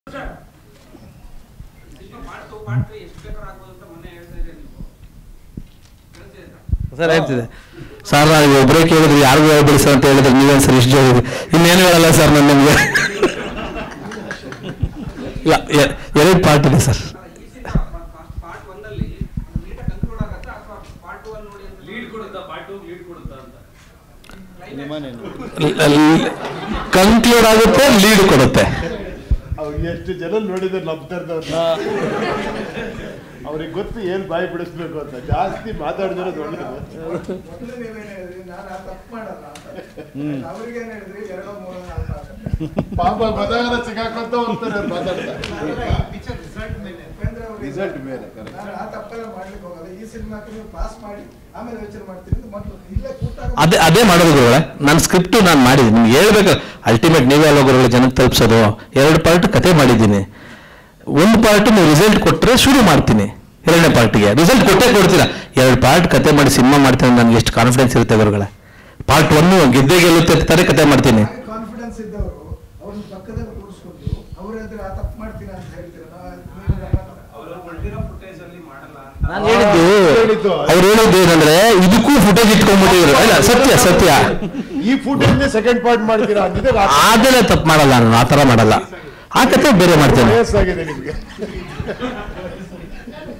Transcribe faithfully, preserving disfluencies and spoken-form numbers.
sir ಹೇಳ್ತಿದೆ sir ನಾವು ಒಬ್ಬರೇ ಕೇಳಿದ್ರೆ ಯಾರಿಗೂ ಹೇಳ್ಬಿಡಿ ಸರ್ ಅಂತ ಹೇಳಿದ್ರೆ ನೀವೇನು ಸರ್ ಇಷ್ಟು ಹೇಳಿದ್ರಿ ಇನ್ನೇನು ಹೇಳಲ್ಲ ಸರ್ ನಾನು ನಿಮಗೆ ಇಲ್ಲ ಎರಡು ಪಾರ್ಟ್ ಇದೆ ಸರ್ ಕನ್ಕ್ಲೂಡ್ ಆಗುತ್ತೆ ಲೀಡ್ ಕೊಡುತ್ತೆ ಎಷ್ಟು ಜನ ನೋಡಿದ್ರೆ ನಂಬ್ತಾರ್ದವ್ರನ್ನ ಅವ್ರಿಗೆ ಗೊತ್ತು ಏನ್ ಬಾಯಿ ಬಿಡಿಸ್ಬೇಕು ಅಂತ ಜಾಸ್ತಿ ಮಾತಾಡಿದ್ರೆ ಒಳ್ಳೇದು ಪಾಪ ಮದಾಗ ಸಿಗಾಕೊಂತ ಹೋಗ್ತಾರೆ ಅವ್ರು ಮಾತಾಡ್ತಾರೆ ರಿಸಲ್ಟ್ ಮೇಲೆ ಅದೇ ಅದೇ ಮಾಡೋದು ಗುರುಗಳೇ ನನ್ನ ಸ್ಕ್ರಿಪ್ಟು ನಾನು ಮಾಡಿದ್ದೀನಿ ನಿಮ್ಗೆ ಹೇಳ್ಬೇಕು ಅಲ್ಟಿಮೇಟ್ ನೀವೇ ಅಲ್ಲ ಗುರುಗಳು ಜನಕ್ಕೆ ತಲುಪಿಸೋದು ಎರಡು ಪಾರ್ಟ್ ಕತೆ ಮಾಡಿದ್ದೀನಿ ಒಂದು ಪಾರ್ಟ್ ನೀವು ರಿಸಲ್ಟ್ ಕೊಟ್ಟರೆ ಶುರು ಮಾಡ್ತೀನಿ ಎರಡನೇ ಪಾರ್ಟಿಗೆ ರಿಸಲ್ಟ್ ಕೊಟ್ಟೇ ಕೊಡ್ತೀರಾ ಎರಡು ಪಾರ್ಟ್ ಕತೆ ಮಾಡಿ ಸಿನಿಮಾ ಮಾಡ್ತೀನಿ ನನಗೆ ಎಷ್ಟು ಕಾನ್ಫಿಡೆನ್ಸ್ ಇರುತ್ತೆ ಗುರುಗಳೇ ಪಾರ್ಟ್ ಒನ್ನು ಗೆದ್ದೆ ಗೆಲ್ಲುತ್ತೆ ಅಂತಾನೆ ಕತೆ ಮಾಡ್ತೀನಿ ನಾನು ಹೇಳಿದ್ದು ಅವ್ರು ಹೇಳಿದ್ದು ಏನಂದ್ರೆ ಇದಕ್ಕೂ ಫುಟೇಜ್ ಇಟ್ಕೊಂಡ್ಬಿಟ್ಟಿದ್ರು ಇಲ್ಲ ಸತ್ಯ ಸತ್ಯ ಈ ಫುಟೇಜ್ ಸೆಕೆಂಡ್ ಪಾರ್ಟ್ ಮಾಡ್ತೀರಾ ಅದನ್ನೇ ತಪ್ಪು ಮಾಡಲ್ಲ ನಾನು ಆ ಥರ ಮಾಡಲ್ಲ ಆ ಕತೆ ಬೇರೆ ಮಾಡ್ತೇನೆ ನಿಮಗೆ